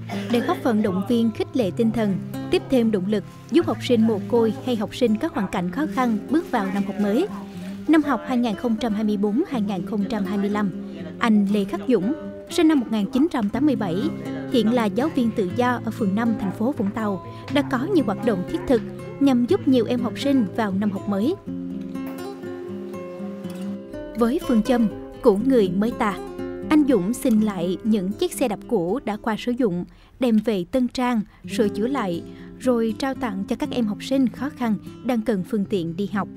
để góp phần động viên khích lệ tinh thần, tiếp thêm động lực giúp học sinh mồ côi hay học sinh có hoàn cảnh khó khăn bước vào năm học mới. Năm học 2024-2025, anh Lê Khắc Dũng, sinh năm 1987, hiện là giáo viên tự do ở phường 5 thành phố Vũng Tàu, đã có nhiều hoạt động thiết thực nhằm giúp nhiều em học sinh vào năm học mới. Với phương châm của người mới ta, anh Dũng xin lại những chiếc xe đạp cũ đã qua sử dụng, đem về tân trang, sửa chữa lại, rồi trao tặng cho các em học sinh khó khăn đang cần phương tiện đi học.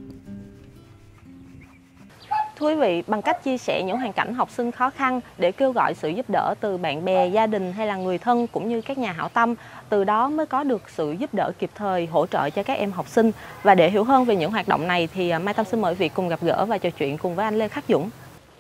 Thưa quý vị, bằng cách chia sẻ những hoàn cảnh học sinh khó khăn để kêu gọi sự giúp đỡ từ bạn bè, gia đình hay là người thân cũng như các nhà hảo tâm, từ đó mới có được sự giúp đỡ kịp thời, hỗ trợ cho các em học sinh. Và để hiểu hơn về những hoạt động này thì Mai Tâm xin mời quý vị cùng gặp gỡ và trò chuyện cùng với anh Lê Khắc Dũng.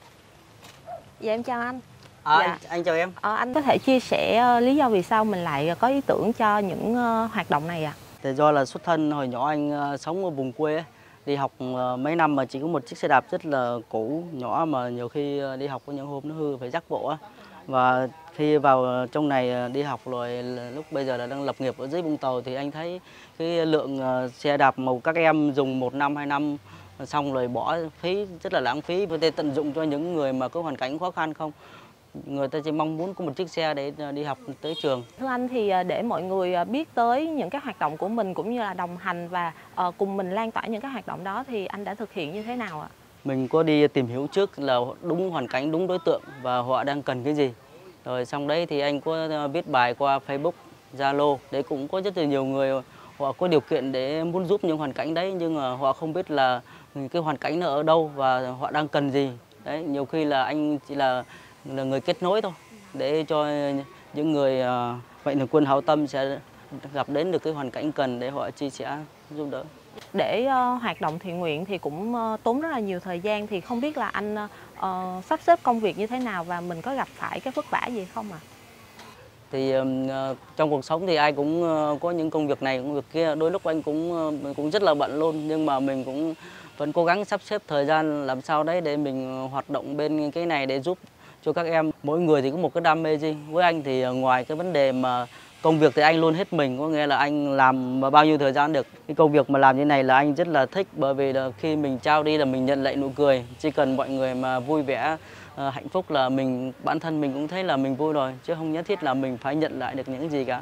Dạ em chào anh. Dạ. Anh chào em. Anh có thể chia sẻ lý do vì sao mình lại có ý tưởng cho những hoạt động này ạ? Thì do là xuất thân hồi nhỏ anh sống ở vùng quê ấy. Đi học mấy năm mà chỉ có một chiếc xe đạp rất là cũ nhỏ, mà nhiều khi đi học có những hôm nó hư phải dắt bộ á. Và khi vào trong này đi học rồi, lúc bây giờ là đang lập nghiệp ở dưới Vũng Tàu, thì anh thấy cái lượng xe đạp mà các em dùng 1 năm 2 năm xong rồi bỏ phí, rất là lãng phí. Và để tận dụng cho những người mà có hoàn cảnh khó khăn không, người ta chỉ mong muốn có một chiếc xe để đi học tới trường. Thưa anh, thì để mọi người biết tới những cái hoạt động của mình cũng như là đồng hành và cùng mình lan tỏa những cái hoạt động đó thì anh đã thực hiện như thế nào ạ? Mình có đi tìm hiểu trước là đúng hoàn cảnh, đúng đối tượng và họ đang cần cái gì. Rồi xong đấy thì anh có viết bài qua Facebook, Zalo. Đấy cũng có rất là nhiều người họ có điều kiện để muốn giúp những hoàn cảnh đấy, nhưng mà họ không biết là cái hoàn cảnh nó ở đâu và họ đang cần gì. Đấy, nhiều khi là anh chỉ là người kết nối thôi, để cho những người mạnh thường quân hảo tâm sẽ gặp đến được cái hoàn cảnh cần để họ chia sẻ giúp đỡ. Để hoạt động thiện nguyện thì cũng tốn rất là nhiều thời gian, thì không biết là anh sắp xếp công việc như thế nào và mình có gặp phải cái vất vả gì không ạ? Thì trong cuộc sống thì ai cũng có những công việc này, công việc kia. Đôi lúc anh cũng rất là bận luôn, nhưng mà mình cũng vẫn cố gắng sắp xếp thời gian làm sao đấy để mình hoạt động bên cái này để giúp cho các em. Mỗi người thì có một cái đam mê riêng. Với anh thì ngoài cái vấn đề mà công việc thì anh luôn hết mình, có nghĩa là anh làm bao nhiêu thời gian được. Cái công việc mà làm như này là anh rất là thích, bởi vì là khi mình trao đi là mình nhận lại nụ cười. Chỉ cần mọi người mà vui vẻ, hạnh phúc là bản thân mình cũng thấy là mình vui rồi, chứ không nhất thiết là mình phải nhận lại được những gì cả.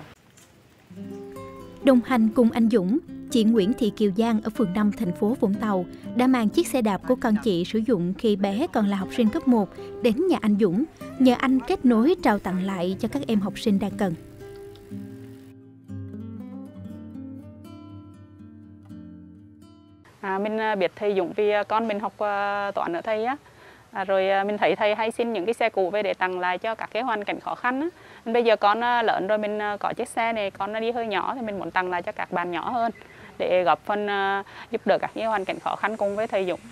Đồng hành cùng anh Dũng, chị Nguyễn Thị Kiều Giang ở phường 5 thành phố Vũng Tàu đã mang chiếc xe đạp của con chị sử dụng khi bé còn là học sinh cấp 1 đến nhà anh Dũng, nhờ anh kết nối trao tặng lại cho các em học sinh đang cần. Mình biết thầy Dũng vì con mình học toán ở thầy á. Rồi mình thấy thầy hay xin những cái xe cũ về để tặng lại cho các cái hoàn cảnh khó khăn á. Bây giờ con lớn rồi, mình có chiếc xe này, con nó đi hơi nhỏ thì mình muốn tặng lại cho các bạn nhỏ hơn để góp phần giúp đỡ các cái hoàn cảnh khó khăn cùng với thầy Dũng.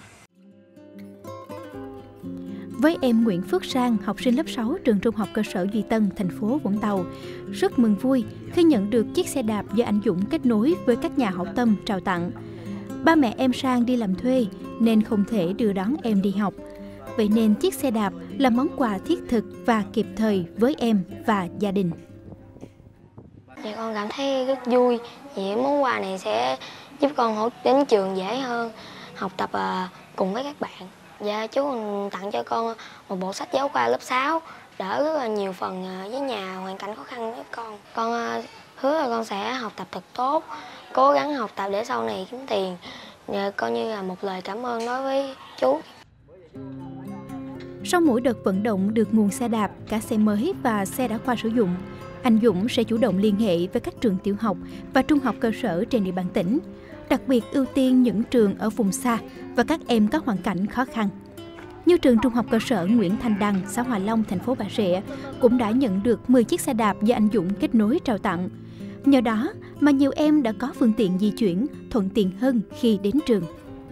Với em Nguyễn Phước Sang, học sinh lớp 6 trường trung học cơ sở Duy Tân, thành phố Vũng Tàu, rất mừng vui khi nhận được chiếc xe đạp do anh Dũng kết nối với các nhà hảo tâm trao tặng. Ba mẹ em Sang đi làm thuê nên không thể đưa đón em đi học. Vậy nên chiếc xe đạp là món quà thiết thực và kịp thời với em và gia đình. Dạ, con cảm thấy rất vui vì món quà này sẽ giúp con đến trường dễ hơn, học tập cùng với các bạn. Dạ, chú còn tặng cho con một bộ sách giáo khoa lớp 6, đỡ rất là nhiều phần với nhà hoàn cảnh khó khăn với con. Con hứa là con sẽ học tập thật tốt, cố gắng học tập để sau này kiếm tiền. Coi như là một lời cảm ơn đối với chú. Sau mỗi đợt vận động được nguồn xe đạp, cả xe mới và xe đã qua sử dụng, anh Dũng sẽ chủ động liên hệ với các trường tiểu học và trung học cơ sở trên địa bàn tỉnh, đặc biệt ưu tiên những trường ở vùng xa và các em có hoàn cảnh khó khăn. Như trường trung học cơ sở Nguyễn Thanh Đăng, xã Hòa Long, thành phố Bà Rịa cũng đã nhận được 10 chiếc xe đạp do anh Dũng kết nối trao tặng. Nhờ đó mà nhiều em đã có phương tiện di chuyển thuận tiện hơn khi đến trường.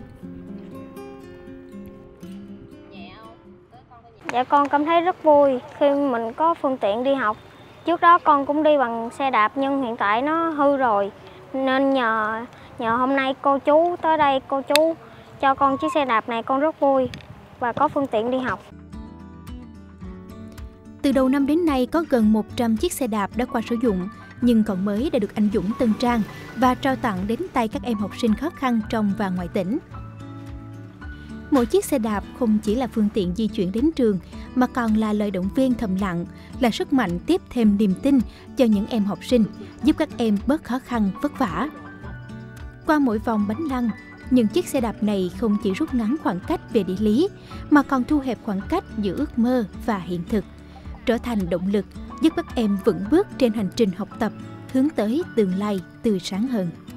Dạ, con cảm thấy rất vui khi mình có phương tiện đi học. Trước đó con cũng đi bằng xe đạp nhưng hiện tại nó hư rồi. Nên nhờ hôm nay cô chú tới đây, cô chú cho con chiếc xe đạp này, con rất vui và có phương tiện đi học. Từ đầu năm đến nay có gần 100 chiếc xe đạp đã qua sử dụng, nhưng còn mới đã được anh Dũng tân trang và trao tặng đến tay các em học sinh khó khăn trong và ngoài tỉnh. Mỗi chiếc xe đạp không chỉ là phương tiện di chuyển đến trường, mà còn là lời động viên thầm lặng, là sức mạnh tiếp thêm niềm tin cho những em học sinh, giúp các em bớt khó khăn, vất vả. Qua mỗi vòng bánh lăn, những chiếc xe đạp này không chỉ rút ngắn khoảng cách về địa lý, mà còn thu hẹp khoảng cách giữa ước mơ và hiện thực, trở thành động lực giúp các em vững bước trên hành trình học tập, hướng tới tương lai tươi sáng hơn.